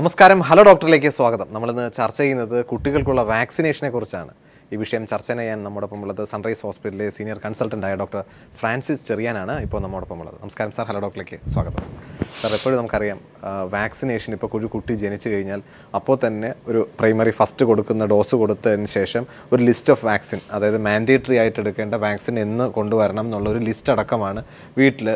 നമസ്കാരം ഹലോ ഡോക്ടറിലേക്ക് സ്വാഗതം. നമ്മളിന്ന് ചർച്ച ചെയ്യുന്നത് കുട്ടികൾക്കുള്ള വാക്സിനേഷനെ കുറിച്ചാണ്. ഈ വിഷയം ചർച്ച ചെയ്യാൻ നമ്മോടൊപ്പം ഉള്ളത് സൺറൈസ് ഹോസ്പിറ്റലിലെ സീനിയർ കൺസൾട്ടൻ്റായ ഡോക്ടർ ഫ്രാൻസിസ് ചെറിയാനാണ് ഇപ്പോൾ നമ്മോടൊപ്പം ഉള്ളത്. നമസ്കാരം സാർ, ഹലോ ഡോക്ടറിലേക്ക് സ്വാഗതം. സാർ, എപ്പോഴും നമുക്കറിയാം വാക്സിനേഷൻ ഇപ്പോൾ ഒരു കുട്ടി ജനിച്ചു കഴിഞ്ഞാൽ അപ്പോൾ തന്നെ ഒരു പ്രൈമറി ഫസ്റ്റ് കൊടുക്കുന്ന ഡോസ് കൊടുത്തതിന് ശേഷം ഒരു ലിസ്റ്റ് ഓഫ് വാക്സിൻ, അതായത് മാൻഡേറ്ററി ആയിട്ട് എടുക്കേണ്ട വാക്സിൻ എന്ന് കൊണ്ടുവരണം എന്നുള്ളൊരു ലിസ്റ്റ് അടക്കമാണ് വീട്ടിൽ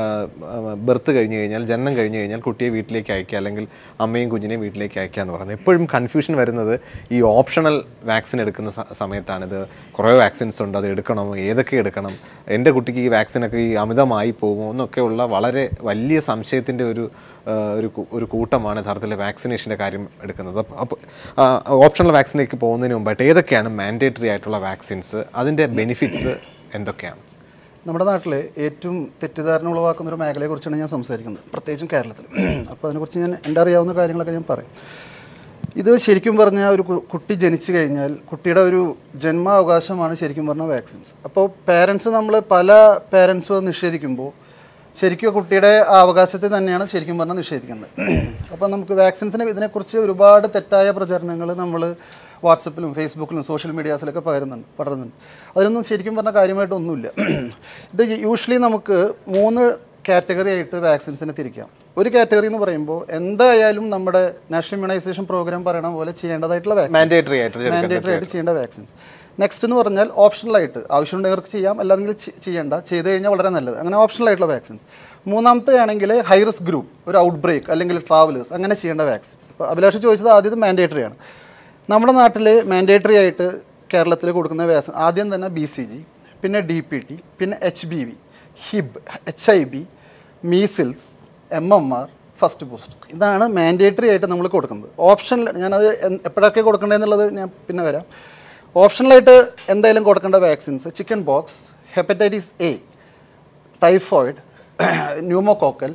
ബർത്ത് കഴിഞ്ഞ് കഴിഞ്ഞാൽ, ജനനം കഴിഞ്ഞ് കഴിഞ്ഞാൽ കുട്ടിയെ വീട്ടിലേക്ക് അയക്കുക, അല്ലെങ്കിൽ അമ്മയും കുഞ്ഞിനെയും വീട്ടിലേക്ക് അയക്കുക എന്ന് പറയുന്നത്. എപ്പോഴും കൺഫ്യൂഷൻ വരുന്നത് ഈ ഓപ്ഷണൽ വാക്സിൻ എടുക്കുന്ന സമയത്താണിത്. കുറേ വാക്സിൻസ് ഉണ്ട്, അത് എടുക്കണം, ഏതൊക്കെ എടുക്കണം, എൻ്റെ കുട്ടിക്ക് ഈ വാക്സിനൊക്കെ ഈ അമിതമായി പോകുമോ എന്നൊക്കെയുള്ള വളരെ വലിയ സംശയത്തിൻ്റെ ഒരു കൂട്ടമാണ് യഥാർത്ഥത്തിൽ വാക്സിനേഷൻ്റെ കാര്യം എടുക്കുന്നത്. അപ്പോൾ ഓപ്ഷണൽ വാക്സിനിലേക്ക് പോകുന്നതിന് മുമ്പായിട്ട് ഏതൊക്കെയാണ് മാൻഡേറ്ററി ആയിട്ടുള്ള വാക്സിൻസ്, അതിൻ്റെ ബെനിഫിറ്റ്സ് എന്തൊക്കെയാണ്? നമ്മുടെ നാട്ടിൽ ഏറ്റവും തെറ്റിദ്ധാരണ ഉളവാക്കുന്നൊരു മേഖലയെക്കുറിച്ചാണ് ഞാൻ സംസാരിക്കുന്നത്, പ്രത്യേകിച്ചും കേരളത്തിൽ. അപ്പോൾ അതിനെക്കുറിച്ച് ഞാൻ എൻ്റെ അറിയാവുന്ന കാര്യങ്ങളൊക്കെ ഞാൻ പറയും. ഇത് ശരിക്കും പറഞ്ഞാൽ ഒരു കുട്ടി ജനിച്ചു കഴിഞ്ഞാൽ കുട്ടിയുടെ ഒരു ജന്മാവകാശമാണ് ശരിക്കും പറഞ്ഞാൽ വാക്സിൻസ്. അപ്പോൾ നമ്മൾ പല പേരൻസും നിഷേധിക്കുമ്പോൾ ശരിക്കും കുട്ടിയുടെ അവകാശത്തെ തന്നെയാണ് ശരിക്കും പറഞ്ഞാൽ നിഷേധിക്കുന്നത്. അപ്പോൾ നമുക്ക് വാക്സിൻസിനെ ഇതിനെക്കുറിച്ച് ഒരുപാട് തെറ്റായ പ്രചരണങ്ങൾ നമ്മൾ വാട്സപ്പിലും ഫേസ്ബുക്കിലും സോഷ്യൽ മീഡിയാസിലൊക്കെ പടരുന്നുണ്ട്. അതിനൊന്നും ശരിക്കും പറഞ്ഞാൽ കാര്യമായിട്ടൊന്നുമില്ല. ഇത് യൂഷ്വലി നമുക്ക് 3 കാറ്റഗറി ആയിട്ട് വാക്സിൻസിനെ തിരിക്കാം. ഒരു കാറ്റഗറി എന്ന് പറയുമ്പോൾ എന്തായാലും നമ്മുടെ നാഷണൽ ഇമ്മ്യൂണൈസേഷൻ പ്രോഗ്രാം പറയണ പോലെ ചെയ്യേണ്ടതായിട്ടുള്ള മാൻഡേറ്ററി ആയിട്ട് ചെയ്യേണ്ട വാക്സിൻസ്. നെക്സ്റ്റ് എന്ന് പറഞ്ഞാൽ ഓപ്ഷണലായിട്ട് ആവശ്യമുണ്ടെങ്കിൽ ചെയ്യാം, അല്ലാതെങ്കിൽ ചെയ്യേണ്ട, ചെയ്ത് കഴിഞ്ഞാൽ വളരെ നല്ലത്. അങ്ങനെ ഓപ്ഷണലായിട്ടുള്ള വാക്സിൻസ്. മൂന്നാമത്തെ ആണെങ്കിൽ ഹൈ റിസ്ക് ഗ്രൂപ്പ്, ഒരു ഔട്ട് ബ്രേക്ക് അല്ലെങ്കിൽ ട്രാവലേഴ്സ്, അങ്ങനെ ചെയ്യേണ്ട വാക്സിൻസ്. ഇപ്പോൾ അഭിലാഷ് ചോദിച്ചത് ആദ്യം മാൻഡേറ്ററി ആണ്. നമ്മുടെ നാട്ടിൽ മാൻഡേറ്ററി ആയിട്ട് കേരളത്തിൽ കൊടുക്കുന്ന വാക്സിൻ ആദ്യം തന്നെ BCG, പിന്നെ DPT, പിന്നെ HBV, Hib, HIV, measles, MMR, first booster. ഇതാണ് മാൻഡേറ്ററി ആയിട്ട് നമ്മൾ കൊടുക്കുന്നത്. ഓപ്ഷനിൽ ഞാനത് എപ്പോഴൊക്കെ കൊടുക്കേണ്ടതെന്നുള്ളത് ഞാൻ പിന്നെ വരാം. ഓപ്ഷണലായിട്ട് എന്തായാലും കൊടുക്കേണ്ട vaccines chicken pox, hepatitis A, typhoid, pneumococcal,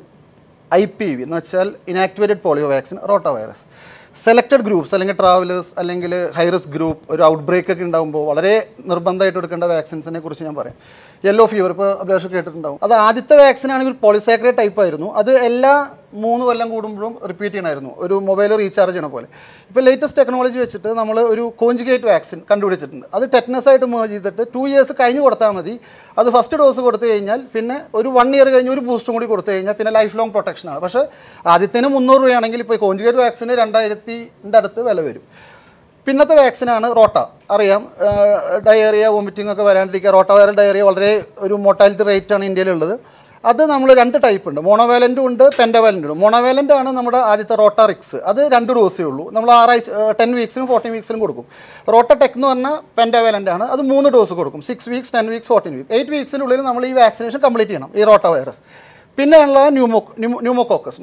IPV എന്ന് വെച്ചാൽ inactivated polio vaccine, rotavirus. Selected groups അല്ലെങ്കിൽ ട്രാവലേഴ്സ് അല്ലെങ്കിൽ ഹൈ റിസ്ക് ഗ്രൂപ്പ്, ഒരു ഔട്ട് ബ്രേക്ക് ഒക്കെ ഉണ്ടാകുമ്പോൾ വളരെ നിർബന്ധമായിട്ട് എടുക്കേണ്ട വാക്സിൻസിനെ കുറിച്ച് ഞാൻ പറയാം. യെല്ലോ ഫീവർ ഇപ്പോൾ അഭിലാഷ് കേട്ടിട്ടുണ്ടാവും. അത് ആദ്യത്തെ വാക്സിൻ ആണെങ്കിൽ പോളിസാക്കറൈഡ് ടൈപ്പ് ആയിരുന്നു. അത് എല്ലാ 3 കൊല്ലം കൂടുമ്പോഴും റിപ്പീറ്റ് ചെയ്യണമായിരുന്നു, ഒരു മൊബൈൽ റീചാർജ് ചെയ്യണ പോലെ. ഇപ്പോൾ ലേറ്റസ്റ്റ് ടെക്നോളജി വെച്ചിട്ട് നമ്മൾ ഒരു കോഞ്ചുഗേറ്റ് വാക്സിൻ കണ്ടുപിടിച്ചിട്ടുണ്ട്. അത് ടെറ്റനസ് ആയിട്ട് മേർജ് ചെയ്തിട്ട് 2 ഇയേഴ്സ് കഴിഞ്ഞ് കൊടുത്താൽ മതി. അത് ഫസ്റ്റ് ഡോസ് കൊടുത്തു കഴിഞ്ഞാൽ പിന്നെ ഒരു 1 ഇയർ കഴിഞ്ഞ് ഒരു ബൂസ്റ്റും കൂടി കൊടുത്തു കഴിഞ്ഞാൽ പിന്നെ ലൈഫ് ലോങ് പ്രൊട്ടക്ഷനാണ്. പക്ഷേ ആദ്യത്തിന് 300 രൂപയാണെങ്കിൽ ഇപ്പോൾ കോഞ്ചുഗേറ്റ് വാക്സിന് 2000 അടുത്ത് വില വരും. പിന്നത്തെ വാക്സിനാണ് റോട്ട. അറിയാം, ഡയേറിയ, വോമിറ്റിംഗ് ഒക്കെ വരാണ്ടിരിക്കുക. റോട്ട വൈറൽ ഡയറിയ വളരെ ഒരു മോർട്ടാലിറ്റി റേറ്റാണ് ഇന്ത്യയിലുള്ളത്. അത് നമ്മൾ 2 ടൈപ്പ് ഉണ്ട്, മോണോവാലൻറ്റും ഉണ്ട്, പെൻഡവാലൻറ്റും ഉണ്ട്. മോണോവാലൻ്റ് ആണ് നമ്മുടെ ആദ്യത്തെ റോട്ട റിക്സ്. അത് 2 ഡോസേ ഉള്ളൂ. നമ്മൾ 10 വീക്സിനും 14 വീക്സിനും കൊടുക്കും. റോട്ട ടെക് എന്ന് പറഞ്ഞാൽ പെൻഡവാലൻ്റ് ആണ്. അത് 3 ഡോസ് കൊടുക്കും, 6 വീക്സ്, 10 വീക്സ്, 14 വീക്സ്. 8 വീക്സിനുള്ളിൽ നമ്മൾ ഈ വാക്സിനേഷൻ കംപ്ലീറ്റ് ചെയ്യണം, ഈ റോട്ട വൈറസ്. പിന്നെ ഉള്ള ന്യൂമോകോക്കസ്,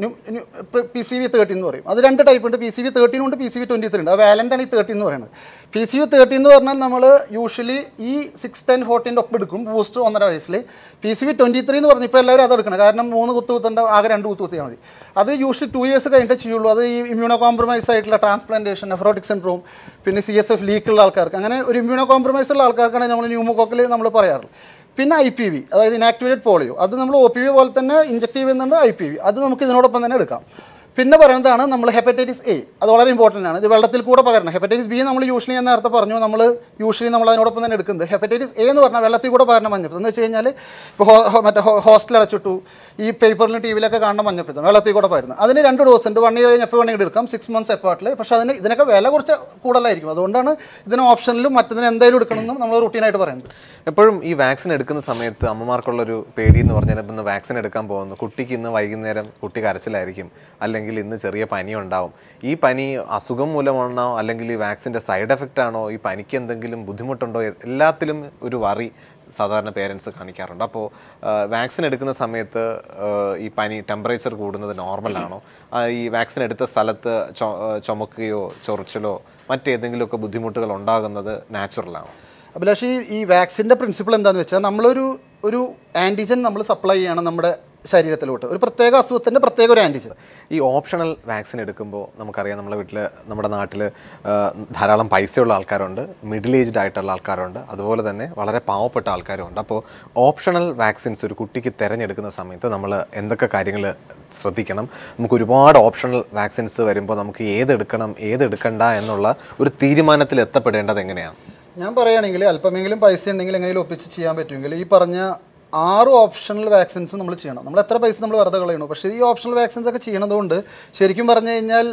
PCV13 എന്ന് പറയും. അത് 2 ടൈപ്പ് ഉണ്ട്, PCV13 ഉണ്ട്, PCV23 ഉണ്ട്. അത് വാലൻ്റാണ് ഈ 13 എന്ന് പറയുന്നത്. PCV13 എന്ന് പറഞ്ഞാൽ നമ്മൾ യൂഷ്വലി ഈ 6, 10, 14 ഒക്കെ എടുക്കും, ബൂസ്റ്റർ 1.5 വയസ്സിൽ. PCV23 എന്ന് പറഞ്ഞാൽ ഇപ്പോൾ എല്ലാവരും അത് എടുക്കണം, കാരണം 3 കുത്ത് കുത്തേണ്ട, ആകെ 2 കുത്ത് കുത്തിയാൽ മതി. അത് യൂഷ്വലി 2 ഇയേഴ്സ് കഴിഞ്ഞിട്ട് ചെയ്യുള്ളൂ. അത് ഈ ഇമ്മ്യൂണോ കോംപ്രമൈസ് ആയിട്ടുള്ള ട്രാൻസ്പ്ലാന്റേഷൻ, നെഫ്രോട്ടിക് സിൻഡ്രോം, പിന്നെ CSF ലീക്കുള്ള ആൾക്കാർക്ക്, അങ്ങനെ ഒരു ഇമ്മ്യൂണോ കോംപ്രമൈസ് ഉള്ള ആൾക്കാർക്കാണ് നമ്മൾ ന്യൂമോകോക്കൽ നമ്മൾ പറയാറുള്ളത്. പിന്നെ IPV, അതായത് ഇനാക്ടിവേറ്റഡ് പോളിയോ, അത് നമ്മൾ OPV പോലെ തന്നെ ഇഞ്ചക്ട് ചെയ്യുന്നുണ്ട്. IPV അത് നമുക്ക് ഇതിനോടൊപ്പം തന്നെ എടുക്കാം. പിന്നെ പറയുന്നതാണ് നമ്മൾ ഹെപ്പറ്റൈറ്റിസ് A. അത് വളരെ ഇമ്പോർട്ടൻ്റ് ആണ്. ഇത് വെള്ളത്തിൽ കൂടെ പകരണം. ഹെപ്പറ്റൈറ്റിസ് B നമ്മൾ യൂഷ്വലി ഞാൻ നേരത്തെ പറഞ്ഞു, നമ്മൾ അതിനോടൊപ്പം തന്നെ എടുക്കുന്നത്. ഹെപ്പറ്റൈറ്റിസ് A എന്ന് പറഞ്ഞാൽ വെള്ളത്തിൽ കൂടെ പകരണം മഞ്ഞപ്പിത്തം. എന്ന് വെച്ച് കഴിഞ്ഞാൽ ഇപ്പോൾ മറ്റേ ഹോസ്റ്റൽ അടച്ചിട്ടു, ഈ പേപ്പറിലും TVയിലൊക്കെ കാണുന്ന മഞ്ഞപ്പിത്തം വെള്ളത്തിൽ കൂടെ പകരുന്നത്. അതിന് 2 ഡോസ് ഉണ്ട്. 1 ഇയർ കഴിഞ്ഞ് എപ്പോൾ വേണമെങ്കിൽ എടുക്കാം, 6 മന്ത്സ് എപ്പാർട്ടിൽ. പക്ഷേ ഇതിനൊക്കെ വില കുറച്ച് കൂടുതലായിരിക്കും. അതുകൊണ്ടാണ് ഇതിന് ഓപ്ഷനിലും മറ്റതിന് എന്തായാലും എടുക്കണമെന്നും നമ്മൾ റൂട്ടീനായിട്ട് പറയുന്നത്. എപ്പോഴും ഈ വാക്സിൻ എടുക്കുന്ന സമയത്ത് അമ്മമാർക്കുള്ളൊരു പേടി എന്ന് പറഞ്ഞാൽ, ഇന്ന് വാക്സിൻ എടുക്കാൻ പോകുന്നു, കുട്ടിക്ക് ഇന്ന് വൈകുന്നേരം കുട്ടി കരച്ചിലായിരിക്കും, അല്ലെങ്കിൽ ഇന്ന് ചെറിയ പനി ഉണ്ടാവും. ഈ പനി അസുഖം മൂലമാണോ, അല്ലെങ്കിൽ ഈ വാക്സിൻ്റെ സൈഡ് എഫക്റ്റ് ആണോ, ഈ പനിക്ക് എന്തെങ്കിലും ബുദ്ധിമുട്ടുണ്ടോ, എല്ലാത്തിലും ഒരു വറി സാധാരണ പേരൻസ് കാണിക്കാറുണ്ട്. അപ്പോൾ വാക്സിൻ എടുക്കുന്ന സമയത്ത് ഈ പനി ടെമ്പറേച്ചർ കൂടുന്നത് നോർമലാണോ, ഈ വാക്സിൻ എടുത്ത സ്ഥലത്ത് ചുമക്കുകയോ ചൊറിച്ചിലോ മറ്റേതെങ്കിലുമൊക്കെ ബുദ്ധിമുട്ടുകൾ ഉണ്ടാകുന്നത് നാച്ചുറലാണോ? അഭിലാഷ്, ഈ വാക്സിൻ്റെ പ്രിൻസിപ്പിൾ എന്താണെന്ന് വെച്ചാൽ, നമ്മളൊരു ആൻറ്റിജൻ നമ്മൾ സപ്ലൈ ചെയ്യണം നമ്മുടെ ശരീരത്തിലോട്ട്, ഒരു പ്രത്യേക അസുഖത്തിൻ്റെ പ്രത്യേക ഒരു ആൻറ്റിജൻ. ഈ ഓപ്ഷണൽ വാക്സിൻ എടുക്കുമ്പോൾ നമുക്കറിയാം നമ്മുടെ വീട്ടിൽ നമ്മുടെ നാട്ടിൽ ധാരാളം പൈസയുള്ള ആൾക്കാരുണ്ട്, മിഡിൽ ഏജ്ഡ് ആയിട്ടുള്ള ആൾക്കാരുണ്ട്, അതുപോലെ തന്നെ വളരെ പാവപ്പെട്ട ആൾക്കാരുമുണ്ട്. അപ്പോൾ ഓപ്ഷണൽ വാക്സിൻസ് ഒരു കുട്ടിക്ക് തിരഞ്ഞെടുക്കുന്ന സമയത്ത് നമ്മൾ എന്തൊക്കെ കാര്യങ്ങൾ ശ്രദ്ധിക്കണം? നമുക്ക് ഒരുപാട് ഓപ്ഷണൽ വാക്സിൻസ് വരുമ്പോൾ നമുക്ക് ഏതെടുക്കണം ഏതെടുക്കണ്ട എന്നുള്ള ഒരു തീരുമാനത്തിൽ എത്തപ്പെടേണ്ടത് എങ്ങനെയാണ്? ഞാൻ പറയുകയാണെങ്കിൽ അല്പമെങ്കിലും പൈസ ഉണ്ടെങ്കിൽ എങ്ങനെയും ഒപ്പിച്ച് ചെയ്യാൻ പറ്റുമെങ്കിൽ ഈ പറഞ്ഞ 6 ഓപ്ഷണൽ വാക്സിൻസും നമ്മൾ ചെയ്യണം. നമ്മൾ എത്ര പൈസ നമ്മൾ വെറുതെ കളയണു. പക്ഷേ ഈ ഓപ്ഷണൽ വാക്സിൻസ് ഒക്കെ ചെയ്യണതുകൊണ്ട് ശരിക്കും പറഞ്ഞു കഴിഞ്ഞാൽ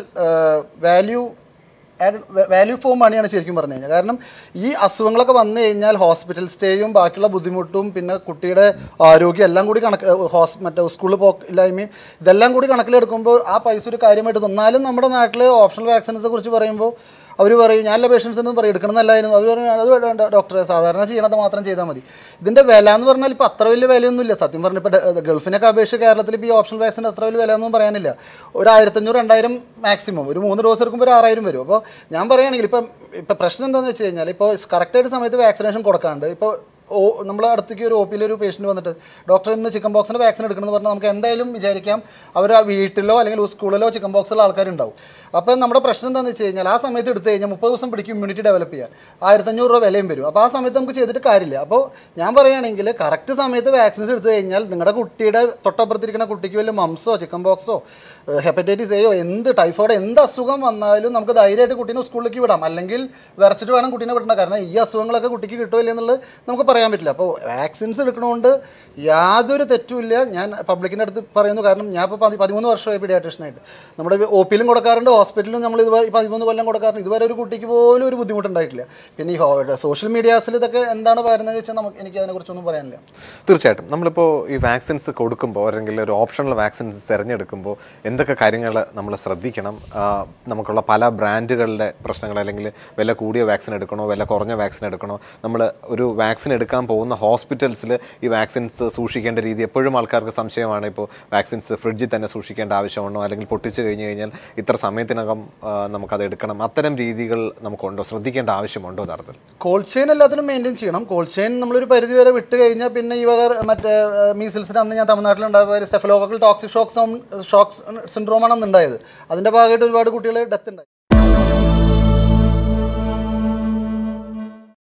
വാല്യൂ ഫോർ മണിയാണ് ശരിക്കും പറഞ്ഞു കഴിഞ്ഞാൽ. കാരണം ഈ അസുഖങ്ങളൊക്കെ വന്നു കഴിഞ്ഞാൽ ഹോസ്പിറ്റൽ സ്റ്റേയും ബാക്കിയുള്ള ബുദ്ധിമുട്ടും പിന്നെ കുട്ടിയുടെ ആരോഗ്യം എല്ലാം കൂടി മറ്റേ സ്കൂളിൽ പോക്കില്ലായ്മയും ഇതെല്ലാം കൂടി കണക്കിലെടുക്കുമ്പോൾ ആ പൈസ ഒരു കാര്യമായിട്ട് തന്നാലും നമ്മുടെ നാട്ടിൽ ഓപ്ഷണൽ വാക്സിൻസിനെ കുറിച്ച് പറയുമ്പോൾ അവർ പറയും, ഞാനെല്ലാം പേഷ്യൻസ് ഒന്നും പറയും എടുക്കണം എന്നല്ലായിരുന്നു. അവർ പറയും അത് വേണ്ട ഡോക്ടറെ, സാധാരണ ചെയ്യണത് മാത്രം ചെയ്താൽ മതി. ഇതിൻ്റെ വില എന്ന് പറഞ്ഞാൽ ഇപ്പോൾ അത്ര വലിയ വിലയൊന്നുമില്ല സത്യം പറഞ്ഞാൽ. ഇപ്പോൾ ഗൾഫിനൊക്കെ അപേക്ഷിച്ച് കേരളത്തിൽ ഇപ്പോൾ ഈ ഓപ്ഷണൽ വാക്സിൻ അത്ര വലിയ വില ഒന്നും പറയാനില്ല. ഒരു 1500-2000 മാക്സിമം, ഒരു 3 ഡോസ് എടുക്കുമ്പോൾ ഒരു 6000 വരും. അപ്പോൾ ഞാൻ പറയുകയാണെങ്കിൽ ഇപ്പോൾ പ്രശ്നം എന്താണെന്ന് വെച്ച് കഴിഞ്ഞാൽ ഇപ്പോൾ കറക്റ്റായിട്ട് സമയത്ത് വാക്സിനേഷൻ കൊടുക്കാണ്ട് ഇപ്പോൾ നമ്മളെ അടുത്തേക്ക് ഒരു OPയിൽ ഒരു പേഷ്യൻറ്റ് വന്നിട്ട് ഡോക്ടർ ഇന്ന് ചിക്കൻ ബോക്സിൻ്റെ വാക്സിൻ എടുക്കണമെന്ന് പറഞ്ഞാൽ നമുക്ക് എന്തായാലും വിചാരിക്കാം അവർ ആ വീട്ടിലോ അല്ലെങ്കിൽ സ്കൂളിലോ ചിക്കൻ ബോക്സുള്ള ആൾക്കാരുണ്ടാവും. അപ്പോൾ നമ്മുടെ പ്രശ്നം എന്താണെന്ന് വെച്ച് കഴിഞ്ഞാൽ ആ സമയത്ത് എടുത്തു കഴിഞ്ഞാൽ 30 ദിവസം പിടിക്കും ഇമ്മ്യൂണിറ്റി ഡെവലപ്പ് ചെയ്യാൻ, 1500 രൂപ വിലയും വരും. അപ്പോൾ ആ സമയത്ത് നമുക്ക് ചെയ്തിട്ട് കാര്യമില്ല. അപ്പോൾ ഞാൻ പറയുകയാണെങ്കിൽ കറക്റ്റ് സമയത്ത് വാക്സിൻസ് എടുത്തു കഴിഞ്ഞാൽ നിങ്ങളുടെ കുട്ടിയുടെ തൊട്ടപ്പുറത്തിരിക്കുന്ന കുട്ടിക്ക് വല്ല മംസോ ചിക്കൻ ബോക്സോ ഹെപ്പറ്റൈറ്റിസ് എയോ എന്ത് ടൈഫോയിഡ് എന്ത് അസുഖം വന്നാലും നമുക്ക് ധൈര്യമായിട്ട് കുട്ടീനെ സ്കൂളിലേക്ക് വിടാം. അല്ലെങ്കിൽ വിറച്ചിട്ട് വേണം കുട്ടീനെ വിടണം. കാരണം ഈ അസുഖങ്ങളൊക്കെ കുട്ടിക്ക് കിട്ടുമില്ല എന്നുള്ളത് നമുക്ക് പറയാൻ പറ്റില്ല. അപ്പോൾ വാക്സിൻസ് എടുക്കണതുകൊണ്ട് യാതൊരു തെറ്റുമില്ല. ഞാൻ പബ്ലിക്കിൻ്റെ അടുത്ത് പറയുന്നു. കാരണം ഞാൻ ഇപ്പോൾ 13 വർഷമായി പീഡിയാട്രീഷ്യനായിട്ട് നമ്മുടെ OPയിലും കൊടുക്കാറുണ്ട്, ഹോസ്പിറ്റലിലും നമ്മൾ ഇതുവരെ 13 കൊല്ലം കൊടുക്കാറുണ്ട്. ഇതുവരെ ഒരു കുട്ടിക്ക് പോലും ഒരു ബുദ്ധിമുട്ടുണ്ടായിട്ടില്ല. പിന്നെ ഈ സോഷ്യൽ മീഡിയാസിൽ ഇതൊക്കെ എന്താണ് പറയുന്നത് വെച്ചാൽ എനിക്ക് അതിനെക്കുറിച്ചൊന്നും പറയാനില്ല. തീർച്ചയായിട്ടും നമ്മളിപ്പോൾ ഈ വാക്സിൻസ് കൊടുക്കുമ്പോൾ അല്ലെങ്കിൽ ഒരു ഓപ്ഷണൽ വാക്സിൻസ് തിരഞ്ഞെടുക്കുമ്പോൾ എന്തൊക്കെ കാര്യങ്ങൾ നമ്മൾ ശ്രദ്ധിക്കണം? നമുക്കുള്ള പല ബ്രാൻഡുകളുടെ പ്രശ്നങ്ങൾ, അല്ലെങ്കിൽ വില കൂടിയ വാക്സിൻ എടുക്കണോ വില കുറഞ്ഞ വാക്സിൻ എടുക്കണോ, നമ്മൾ ഒരു വാക്സിൻ എടുക്കാൻ പോകുന്ന ഹോസ്പിറ്റൽസിൽ ഈ വാക്സിൻസ് സൂക്ഷിക്കേണ്ട രീതി എപ്പോഴും ആൾക്കാർക്ക് സംശയമാണ്. ഇപ്പോൾ വാക്സിൻസ് ഫ്രിഡ്ജിൽ തന്നെ സൂക്ഷിക്കേണ്ട ആവശ്യമുണ്ടോ, അല്ലെങ്കിൽ പൊട്ടിച്ച് കഴിഞ്ഞ് കഴിഞ്ഞാൽ ഇത്ര സമയത്തിനകം നമുക്കത് എടുക്കണം, അത്തരം രീതികൾ നമുക്കുണ്ടോ, ശ്രദ്ധിക്കേണ്ട ആവശ്യമുണ്ടോ? യഥാർത്ഥത്തിൽ കോൾഡ് ചെയിൻ എല്ലാത്തിനും മെയിൻറ്റെയിൻ ചെയ്യണം. കോൾഡ് ചെയിൻ നമ്മളൊരു പരിധി വരെ വിട്ട് കഴിഞ്ഞാൽ പിന്നെ ഈ മറ്റേ മീസിൽസിന് അന്ന് ഞാൻ തമിഴ്നാട്ടിലുണ്ടായ സ്റ്റെഫലോക്കോക്കൽ ടോക്സിക് ഷോക്ക് സിൻഡ്രോമാണ് അന്ന് ഉണ്ടായത്. അതിൻ്റെ ഭാഗമായിട്ട് ഒരുപാട് കുട്ടികൾ ഡെത്ത് ഉണ്ടായി.